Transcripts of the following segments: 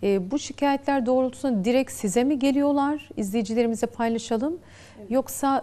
Bu şikayetler doğrultusunda direkt size mi geliyorlar? İzleyicilerimize paylaşalım. Evet. Yoksa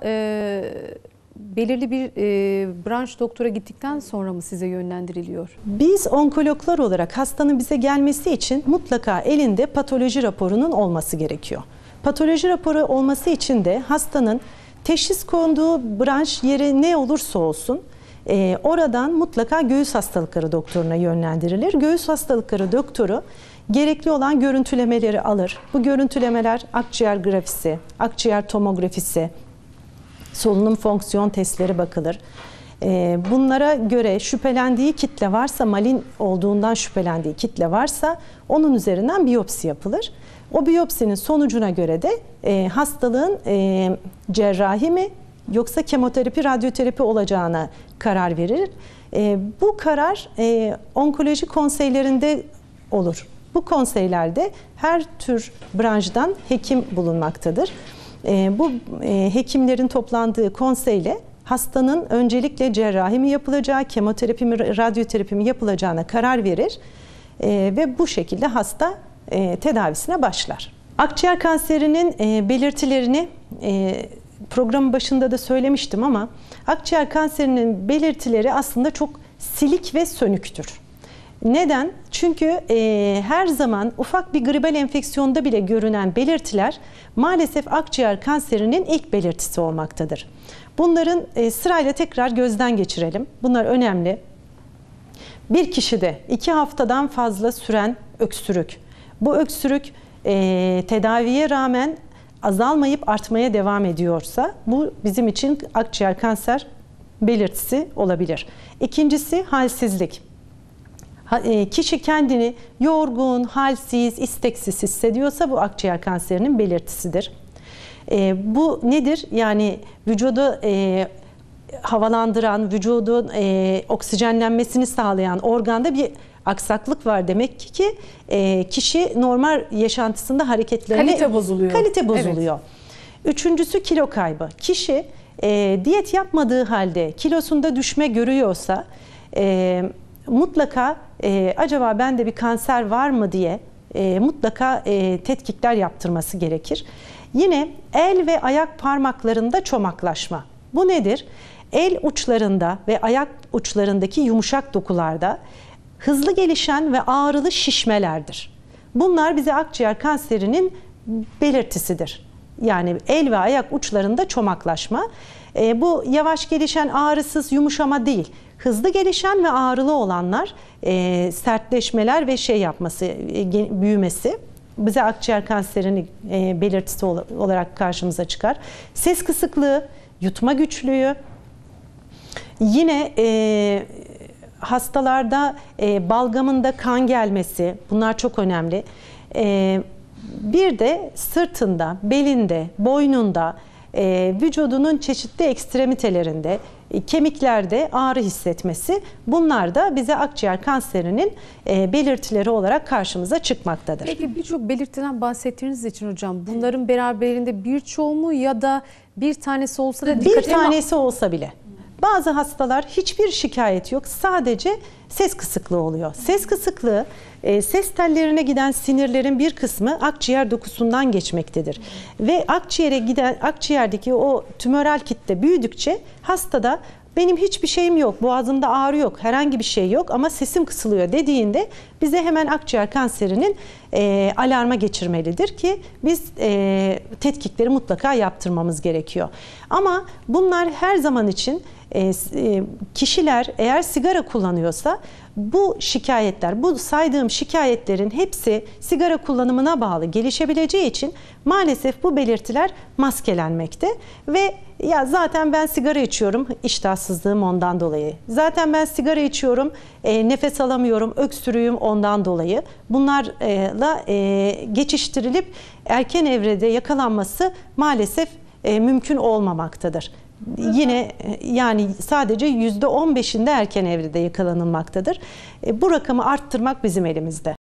belirli bir branş doktora gittikten sonra mı size yönlendiriliyor? Biz onkologlar olarak hastanın bize gelmesi için mutlaka elinde patoloji raporunun olması gerekiyor. Patoloji raporu olması için de hastanın teşhis konduğu branş yeri ne olursa olsun oradan mutlaka göğüs hastalıkları doktoruna yönlendirilir. Göğüs hastalıkları doktoru gerekli olan görüntülemeleri alır. Bu görüntülemeler akciğer grafisi, akciğer tomografisi, solunum fonksiyon testleri bakılır. Bunlara göre şüphelendiği kitle varsa, malin olduğundan şüphelendiği kitle varsa onun üzerinden biyopsi yapılır. O biyopsinin sonucuna göre de hastalığın cerrahi mi yoksa kemoterapi, radyoterapi olacağına karar verir. Bu karar onkoloji konseylerinde olur. Bu konseylerde her tür branştan hekim bulunmaktadır. Bu hekimlerin toplandığı konseyle hastanın öncelikle cerrahi mi yapılacağı, kemoterapi mi, radyoterapi mi yapılacağına karar verir ve bu şekilde hasta tedavisine başlar. Akciğer kanserinin belirtilerini programın başında da söylemiştim ama akciğer kanserinin belirtileri aslında çok silik ve sönüktür. Neden? Çünkü her zaman ufak bir gribal enfeksiyonda bile görünen belirtiler maalesef akciğer kanserinin ilk belirtisi olmaktadır. Bunların sırayla tekrar gözden geçirelim. Bunlar önemli. Bir kişide 2 haftadan fazla süren öksürük. Bu öksürük tedaviye rağmen azalmayıp artmaya devam ediyorsa bu bizim için akciğer kanser belirtisi olabilir. İkincisi halsizlik. Kişi kendini yorgun, halsiz, isteksiz hissediyorsa bu akciğer kanserinin belirtisidir. Bu nedir? Yani vücudu havalandıran, vücudun oksijenlenmesini sağlayan organda bir aksaklık var demek ki kişi normal yaşantısında hareketlerine kalite bozuluyor. Evet. Üçüncüsü kilo kaybı. Kişi diyet yapmadığı halde kilosunda düşme görüyorsa mutlaka acaba bende bir kanser var mı diye mutlaka tetkikler yaptırması gerekir. Yine el ve ayak parmaklarında çomaklaşma. Bu nedir? El uçlarında ve ayak uçlarındaki yumuşak dokularda hızlı gelişen ve ağrılı şişmelerdir. Bunlar bize akciğer kanserinin belirtisidir. Yani el ve ayak uçlarında çomaklaşma. Bu yavaş gelişen ağrısız yumuşama değil. Hızlı gelişen ve ağrılı olanlar sertleşmeler ve büyümesi bize akciğer kanserinin belirtisi olarak karşımıza çıkar. Ses kısıklığı, yutma güçlüğü, yine hastalarda balgamında kan gelmesi, bunlar çok önemli. Bir de sırtında, belinde, boynunda, vücudunun çeşitli ekstremitelerinde, kemiklerde ağrı hissetmesi, bunlar da bize akciğer kanserinin belirtileri olarak karşımıza çıkmaktadır. Peki birçok belirtiden bahsettiğiniz için hocam, bunların beraberinde birçoğu mu ya da bir tanesi olsa da bir tanesi olsa bile. Bazı hastalar hiçbir şikayet yok, sadece ses kısıklığı oluyor. Ses kısıklığı, ses tellerine giden sinirlerin bir kısmı akciğer dokusundan geçmektedir. Ve akciğerdeki o tümöral kitle büyüdükçe hastada benim hiçbir şeyim yok, boğazımda ağrı yok, herhangi bir şey yok ama sesim kısılıyor dediğinde bize hemen akciğer kanserinin alarma geçirmelidir ki biz tetkikleri mutlaka yaptırmamız gerekiyor. Ama bunlar her zaman için kişiler eğer sigara kullanıyorsa bu şikayetler, bu saydığım şikayetlerin hepsi sigara kullanımına bağlı gelişebileceği için maalesef bu belirtiler maskelenmekte ve ya zaten ben sigara içiyorum, iştahsızlığım ondan dolayı. Zaten ben sigara içiyorum, nefes alamıyorum, öksürüğüm ondan dolayı. Bunlarla geçiştirilip erken evrede yakalanması maalesef mümkün olmamaktadır. Yine yani sadece %15'inde erken evrede yakalanılmaktadır. Bu rakamı arttırmak bizim elimizde.